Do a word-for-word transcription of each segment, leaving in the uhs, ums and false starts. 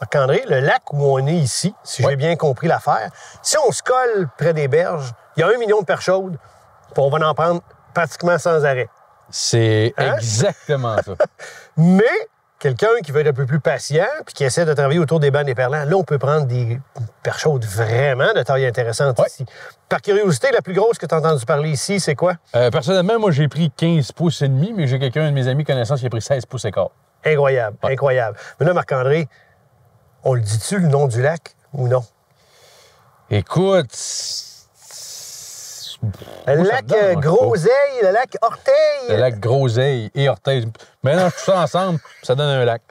Marc-André, le lac où on est ici, si ouais. j'ai bien compris l'affaire, si on se colle près des berges, il y a un million de perches chaudes, puis on va en prendre pratiquement sans arrêt. C'est Hein? exactement ça. Mais quelqu'un qui veut être un peu plus patient puis qui essaie de travailler autour des bancs des perlants, là, on peut prendre des perches chaudes vraiment de taille intéressante ouais. ici. Par curiosité, la plus grosse que tu as entendu parler ici, c'est quoi? Euh, personnellement, moi, j'ai pris quinze pouces et demi, mais j'ai quelqu'un, un de mes amis connaissance, qui a pris seize pouces et quart. Incroyable, ouais. incroyable. Mais là, Marc-André, on le dit-tu, le nom du lac, ou non? Écoute... Le lac euh, Groseille, le lac Orteil. Le lac Groseille et Orteil. Mélange tout ça ensemble, ça donne un lac.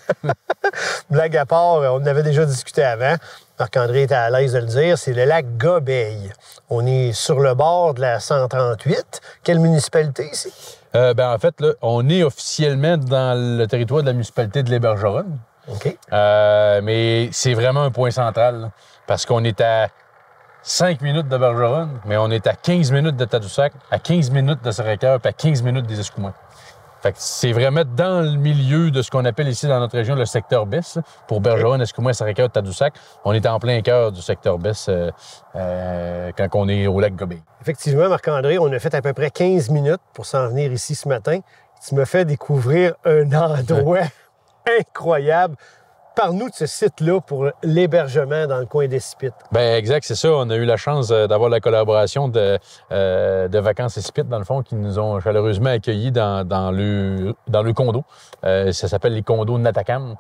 Blague à part, on en avait déjà discuté avant. Marc-André était à l'aise de le dire, c'est le lac Gobeil. On est sur le bord de la cent trente-huit. Quelle municipalité ici? Euh, ben, en fait, là, on est officiellement dans le territoire de la municipalité de l'Hébergeronne. OK. Euh, mais c'est vraiment un point central, là, parce qu'on est à cinq minutes de Bergeronne, mais on est à quinze minutes de Tadoussac, à quinze minutes de Sacré-Cœur, puis à quinze minutes des Escoumins. Fait que c'est vraiment dans le milieu de ce qu'on appelle ici dans notre région le secteur B I S. Pour Bergeronne, Escoumins, Sacré-Cœur, Tadoussac, on est en plein cœur du secteur B I S euh, euh, quand on est au lac Gobeil. Effectivement, Marc-André, on a fait à peu près quinze minutes pour s'en venir ici ce matin. Tu me fais découvrir un endroit incroyable. Parle-nous de ce site-là pour l'hébergement dans le coin d'Escipit. Bien, exact, c'est ça. On a eu la chance d'avoir la collaboration de, euh, de Vacances Escipit, dans le fond, qui nous ont chaleureusement accueillis dans, dans, le, dans le condo. Euh, ça s'appelle les condos Natacam.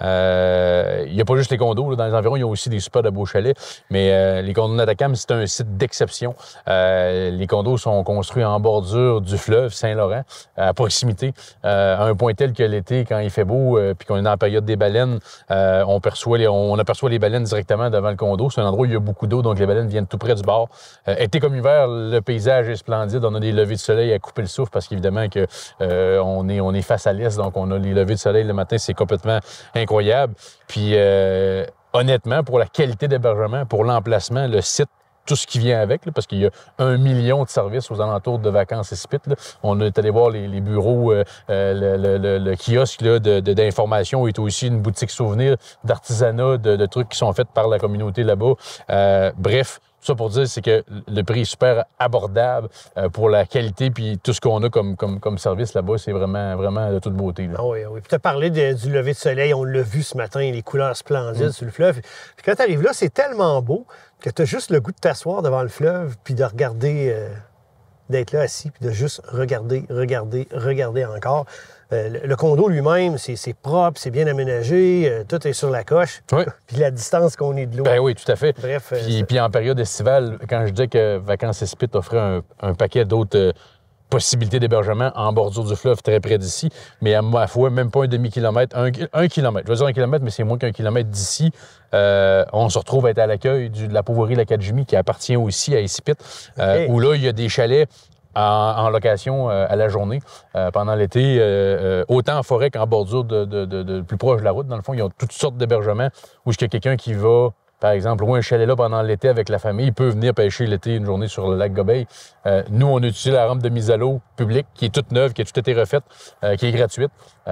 Euh, il n'y a pas juste les condos. Là, dans les environs, il y a aussi des super de beaux chalets. Mais euh, les condos Natacam, c'est un site d'exception. Euh, les condos sont construits en bordure du fleuve Saint-Laurent, à proximité, euh, à un point tel que l'été, quand il fait beau, euh, puis qu'on est dans la période des baleines, Euh, on, perçoit les, on aperçoit les baleines directement devant le condo. C'est un endroit où il y a beaucoup d'eau, donc les baleines viennent tout près du bord. Euh, été comme hiver, le paysage est splendide. On a des levées de soleil à couper le souffle parce qu'évidemment que euh, on est, on est face à l'est, donc on a les levées de soleil le matin, c'est complètement incroyable. Puis euh, honnêtement, pour la qualité d'hébergement, pour l'emplacement, le site, tout ce qui vient avec, là, parce qu'il y a un million de services aux alentours de Vacances Escipit. Là. On est allé voir les, les bureaux, euh, le, le, le, le kiosque là, de, de, d'information est aussi une boutique souvenir d'artisanat, de, de trucs qui sont faits par la communauté là-bas. Euh, bref, tout ça pour dire, c'est que le prix est super abordable euh, pour la qualité puis tout ce qu'on a comme, comme, comme service là-bas, c'est vraiment, vraiment de toute beauté. Là. Ah oui, oui. Puis tu as parlé de, du lever de soleil, on l'a vu ce matin, les couleurs splendides mmh. sur le fleuve. Puis quand tu arrives là, c'est tellement beau que tu as juste le goût de t'asseoir devant le fleuve puis de regarder, euh, d'être là assis puis de juste regarder, regarder, regarder encore. Euh, le, le condo lui-même, c'est, c'est propre, c'est bien aménagé, euh, tout est sur la coche. Oui. Puis la distance qu'on est de l'eau. Ben oui, tout à fait. Bref. Puis, euh, puis en période estivale, quand je dis que Vacances Escipit offrait un, un paquet d'autres euh, possibilités d'hébergement en bordure du fleuve très près d'ici, mais à ma foi, même pas un demi-kilomètre, un, un kilomètre. Je veux dire un kilomètre, mais c'est moins qu'un kilomètre d'ici. Euh, on se retrouve à être à l'accueil du, de la Pauvorerie l'Académie qui appartient aussi à Escipit, euh, okay. où là, il y a des chalets en, en location euh, à la journée euh, pendant l'été, euh, euh, autant en forêt qu'en bordure de, de, de, de plus proche de la route. Dans le fond, ils ont toutes sortes d'hébergements où il y a quelqu'un qui va, par exemple, louer un chalet là pendant l'été avec la famille, il peut venir pêcher l'été une journée sur le lac Gobeil. Euh, nous, on utilise la rampe de mise à l'eau publique qui est toute neuve, qui a tout été refaite, euh, qui est gratuite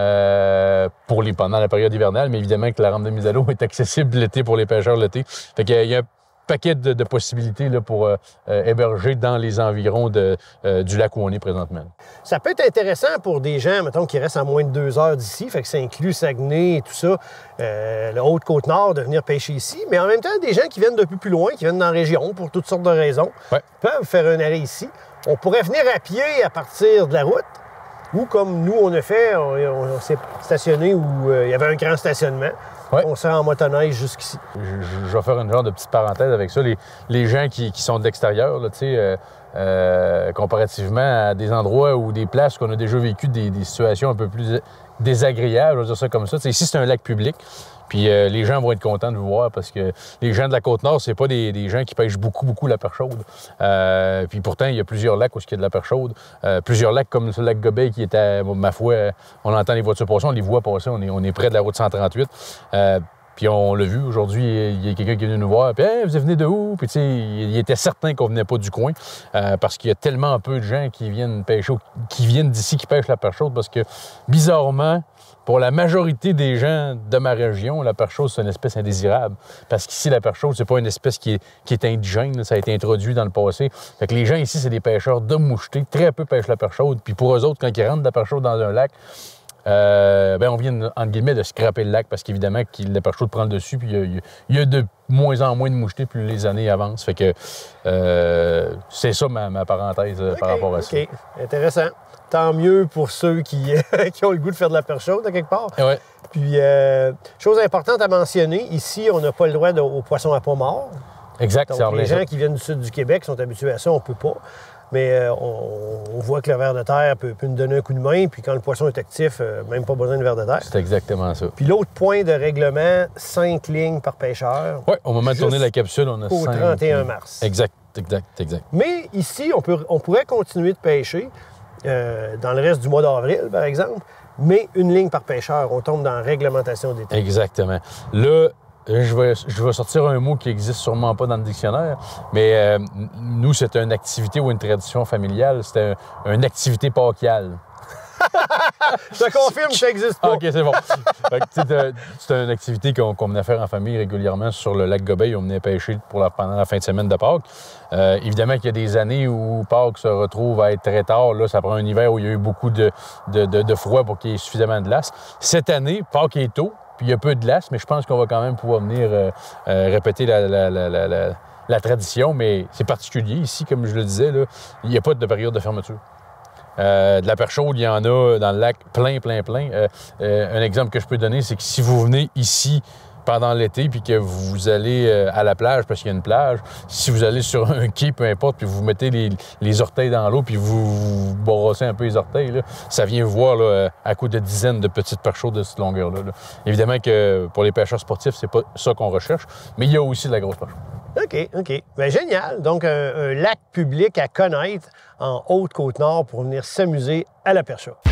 euh, pour les, pendant la période hivernale, mais évidemment que la rampe de mise à l'eau est accessible l'été pour les pêcheurs l'été. Fait qu'il y a un paquet de, de possibilités là, pour euh, euh, héberger dans les environs de, euh, du lac où on est présentement. Ça peut être intéressant pour des gens, mettons, qui restent à moins de deux heures d'ici, fait que ça inclut Saguenay et tout ça, euh, la Haute-Côte-Nord, de venir pêcher ici, mais en même temps, des gens qui viennent d'un peu plus loin, qui viennent dans la région pour toutes sortes de raisons, ouais. peuvent faire un arrêt ici. On pourrait venir à pied à partir de la route, ou comme nous, on a fait, on, on, on s'est stationné où euh, il y avait un grand stationnement. Ouais. On sert en motoneige jusqu'ici. Je, je vais faire une genre de petite parenthèse avec ça. Les, les gens qui, qui sont de l'extérieur, là, tu sais, euh, euh, comparativement à des endroits ou des places où on a déjà vécu des, des situations un peu plus désagréables, je veux dire ça comme ça. T'sais, ici, c'est un lac public. Puis euh, les gens vont être contents de vous voir parce que les gens de la Côte-Nord, c'est pas des, des gens qui pêchent beaucoup, beaucoup la perche chaude. Euh, puis pourtant, il y a plusieurs lacs où il y a de la perche chaude. Euh, plusieurs lacs comme le lac Gobeil qui était, ma foi, on entend les voitures passer, on les voit passer, on est, on est près de la route cent trente-huit. Euh, Puis on l'a vu, aujourd'hui, il y a quelqu'un qui est venu nous voir, puis hey, vous venez de où? Puis tu sais, il était certain qu'on venait pas du coin, euh, parce qu'il y a tellement peu de gens qui viennent pêcher, qui viennent d'ici, qui pêchent la perche chaude, parce que, bizarrement, pour la majorité des gens de ma région, la perche chaude, c'est une espèce indésirable. Parce qu'ici, la perche chaude, c'est pas une espèce qui est, qui est indigène, là, ça a été introduit dans le passé. Fait que les gens ici, c'est des pêcheurs de mouchetés, très peu pêchent la perche chaude, puis pour eux autres, quand ils rentrent de la perche chaude dans un lac, Euh, ben on vient, entre guillemets, de scraper le lac parce qu'évidemment, la perche chaude prend le dessus, puis il y, y, y a de moins en moins de mouchetés plus les années avancent. Fait que euh, c'est ça ma, ma parenthèse okay, par rapport à ça. OK, intéressant. Tant mieux pour ceux qui, qui ont le goût de faire de la perche chaude, à quelque part. Ouais. Puis, euh, chose importante à mentionner, ici, on n'a pas le droit de, aux poissons à peau mort. Exact. Donc, les gens ça. qui viennent du sud du Québec sont habitués à ça, on ne peut pas. Mais euh, on, on voit que le ver de terre peut, peut nous donner un coup de main, puis quand le poisson est actif, euh, même pas besoin de ver de terre. C'est exactement ça. Puis l'autre point de règlement, cinq lignes par pêcheur. Oui, au moment de tourner la capsule, on a au cinq. Au trente et un mars. Exact, exact, exact. Mais ici, on, peut, on pourrait continuer de pêcher euh, dans le reste du mois d'avril, par exemple, mais une ligne par pêcheur. On tombe dans la réglementation des temps. Exactement. Là, Je vais, je vais sortir un mot qui n'existe sûrement pas dans le dictionnaire, mais euh, nous, c'est une activité ou une tradition familiale. C'est un, une activité pâquiale. Je te confirme que ça n'existe pas. OK, c'est bon. C'est une activité qu'on qu'on venait faire en famille régulièrement sur le lac Gobeil. On venait pêcher pour la, pendant la fin de semaine de Pâques. Euh, évidemment qu'il y a des années où Pâques se retrouve à être très tard. Là, ça prend un hiver où il y a eu beaucoup de, de, de, de froid pour qu'il y ait suffisamment de glace. Cette année, Pâques est tôt. Puis il y a peu de glace, mais je pense qu'on va quand même pouvoir venir euh, euh, répéter la, la, la, la, la, la tradition. Mais c'est particulier ici, comme je le disais, là, il n'y a pas de période de fermeture. Euh, de la perche chaude, il y en a dans le lac plein, plein, plein. Euh, euh, un exemple que je peux donner, c'est que si vous venez ici pendant l'été puis que vous allez euh, à la plage parce qu'il y a une plage, si vous allez sur un quai, peu importe, puis vous mettez les, les orteils dans l'eau puis vous, vous brossez un peu les orteils, là, ça vient vous voir là, à coup de dizaines de petites perches chaudes de cette longueur-là. Là. Évidemment que pour les pêcheurs sportifs, c'est pas ça qu'on recherche, mais il y a aussi de la grosse perche. OK, OK. Bien, génial. Donc, un, un lac public à connaître en Haute-Côte-Nord pour venir s'amuser à la perche chaude.